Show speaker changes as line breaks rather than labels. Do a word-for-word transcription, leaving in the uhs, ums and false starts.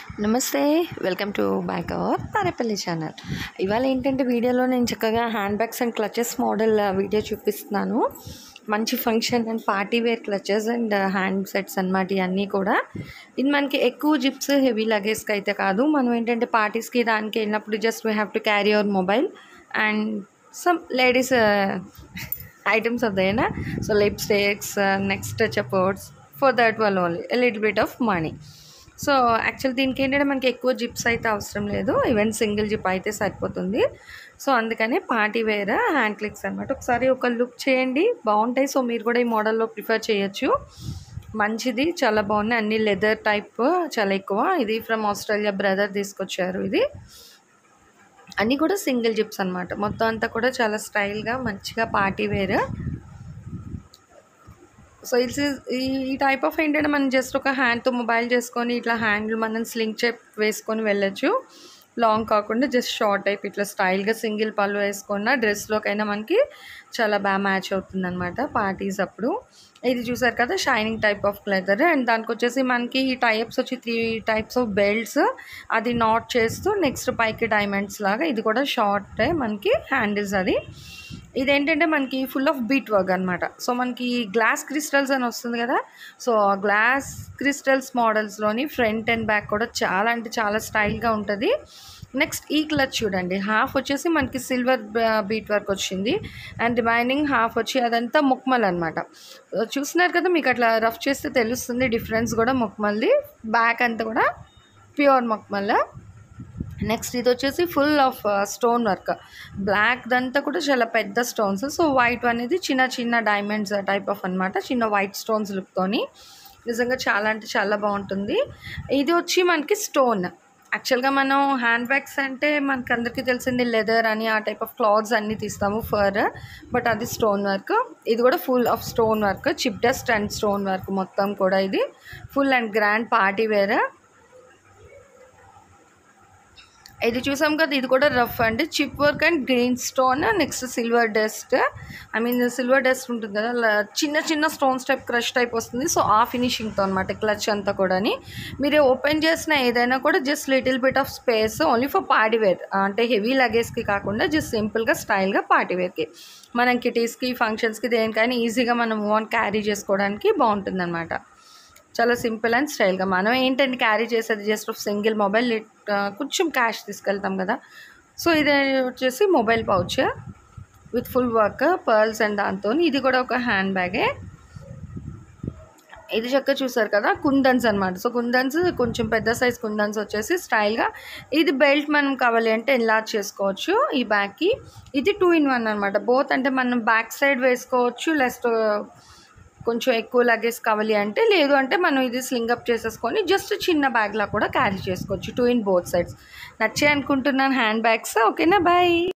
నమస్తే welcome to back our Parepalli channel. ఇవాళ ఏంటంటే వీడియోలో నేను చక్కగా handbags and clutches model video చూపిస్తున్నాను. మంచి function and party wear clutches and hand sets అన్నమాట. ఇవన్నీ కూడా ఇది మనకి ఎక్కువ జిప్స్ హెవీ లగేజ్కి అయితే కాదు. మనం ఏంటంటే పార్టీస్కి దానికి వెళ్ళినప్పుడు just we have to carry our mobile and some ladies items అవుతాయినా. So lipsticks, next touch for that well only little bit of money. So actual దీనికి ఏంటంటే మనకి ఎక్కువ జిప్స్ అయితే అవసరం లేదు, ఈవెన్ సింగిల్ జిప్ అయితే సరిపోతుంది. సో అందుకనే పార్టీ వేర్ హ్యాండ్ క్లిక్స్ అనమాట. ఒకసారి ఒక లుక్ చేయండి, బాగుంటాయి. సో మీరు కూడా ఈ మోడల్లో ప్రిఫర్ చేయొచ్చు. మంచిది, చాలా బాగున్నాయి. అన్ని లెదర్ టైప్ చాలా ఎక్కువ. ఇది ఫ్రమ్ ఆస్ట్రేలియా బ్రదర్ తీసుకొచ్చారు. ఇది అన్నీ కూడా సింగిల్ జిప్స్ అనమాట. మొత్తం అంతా కూడా చాలా స్టైల్గా మంచిగా పార్టీ వేర్. సో ఇది ఈ టైప్ ఆఫ్ ఏంటంటే మనం జస్ట్ ఒక హ్యాండ్తో మొబైల్ చేసుకొని ఇట్లా హ్యాండ్ మనం స్లింగ్ చెప్ వేసుకొని వెళ్ళొచ్చు. లాంగ్ కాకుండా జస్ట్ షార్ట్ టైప్ ఇట్లా స్టైల్గా సింగిల్ పళ్ళు వేసుకున్న డ్రెస్లోకైనా మనకి చాలా బాగా మ్యాచ్ అవుతుంది అనమాట పార్టీస్ అప్పుడు. ఇది చూసారు కదా, shining type of leather. And దానికి వచ్చేసి మనకి ఈ టైప్స్ వచ్చి త్రీ టైప్స్ ఆఫ్ బెల్ట్స్, అది నాట్ చేస్తూ నెక్స్ట్ పైకి డైమండ్స్ లాగా. ఇది కూడా షార్ట్ మనకి హ్యాండిల్స్. అది ఇదేంటంటే మనకి ఫుల్ ఆఫ్ బీట్ వర్క్ అనమాట. సో మనకి గ్లాస్ క్రిస్టల్స్ అని వస్తుంది కదా, సో ఆ గ్లాస్ క్రిస్టల్స్ మోడల్స్లోని ఫ్రంట్ అండ్ బ్యాక్ కూడా చాలా అంటే చాలా స్టైల్గా ఉంటుంది. నెక్స్ట్ ఈ క్లచ్ చూడండి, హాఫ్ వచ్చేసి మనకి సిల్వర్ బీట్ వర్క్ వచ్చింది అండ్ రిమైనింగ్ హాఫ్ వచ్చి అదంతా ముక్మల్ అనమాట. చూస్తున్నారు కదా, మీకు అట్లా రఫ్ చేస్తే తెలుస్తుంది డిఫరెన్స్ కూడా. ముక్మల్ది బ్యాక్ అంతా కూడా ప్యూర్ ముక్మల్. నెక్స్ట్ ఇది వచ్చేసి full of stone work, black దంతా కూడా చాలా పెద్ద స్టోన్స్. సో వైట్ అనేది చిన్న చిన్న డైమండ్స్ టైప్ ఆఫ్ అనమాట, చిన్న వైట్ స్టోన్స్ లుక్తోని. నిజంగా చాలా అంటే చాలా బాగుంటుంది. ఇది వచ్చి మనకి స్టోన్. యాక్చువల్గా మనం హ్యాండ్ బ్యాగ్స్ అంటే మనకి అందరికీ తెలిసింది లెదర్ అని ఆ టైప్ ఆఫ్ క్లాత్స్ అన్నీ తీస్తాము ఫర్, బట్ అది స్టోన్ వర్క్. ఇది కూడా full of stone work, chip dust and stone work మొత్తం కూడా. ఇది full and grand party wear. ఇది చూసాం కదా, ఇది కూడా రఫ్ అండి, chip work and green stone. Next silver dust, I mean silver dust ఉంటుంది కదా, చిన్న చిన్న స్టోన్స్ టైప్ క్రష్ టైప్ వస్తుంది. సో ఆ ఫినిషింగ్తో అనమాట క్లచ్ అంతా కూడా. మీరు ఓపెన్ చేసిన ఏదైనా కూడా just little bit of space only for party wear, అంటే హెవీ లగేజ్కి కాకుండా జస్ట్ సింపుల్గా స్టైల్గా పార్టీ వేర్కి, మనం కిటీస్కి ఫంక్షన్స్కి దేనికైనా ఈజీగా మనం ఓన్ క్యారీ చేసుకోవడానికి బాగుంటుంది అనమాట. చాలా సింపుల్ అండ్ స్టైల్గా. మనం ఏంటంటే క్యారీ చేసేది జస్ట్ సింగిల్ మొబైల్, కొంచెం క్యాష్ తీసుకెళ్తాం కదా. సో ఇది వచ్చేసి mobile pouch with full work pearls and దాంతో. ఇది కూడా ఒక హ్యాండ్ బ్యాగే. ఇది చక్కగా చూసారు కదా, కుందన్స్ అనమాట. సో కుందన్స్ కొంచెం పెద్ద సైజ్ కుందన్స్ వచ్చేసి స్టైల్గా. ఇది బెల్ట్ మనం కావాలి అంటే ఎన్లార్జ్ చేసుకోవచ్చు ఈ బ్యాగ్కి. ఇది టూ ఇన్ వన్ అనమాట. బోత్ అంటే మనం బ్యాక్ సైడ్ వేసుకోవచ్చు, లెస్ట్ కొంచెం ఎక్కువ లగేజ్ కావాలి అంటే, లేదు అంటే మనం ఇది స్లింగ్ అప్ చేసేసుకొని జస్ట్ చిన్న బ్యాగ్లా కూడా క్యారీ చేసుకోవచ్చు. Two in both sides. నచ్చే అనుకుంటున్నాను హ్యాండ్ బ్యాగ్స్. ఓకేనా, బాయ్.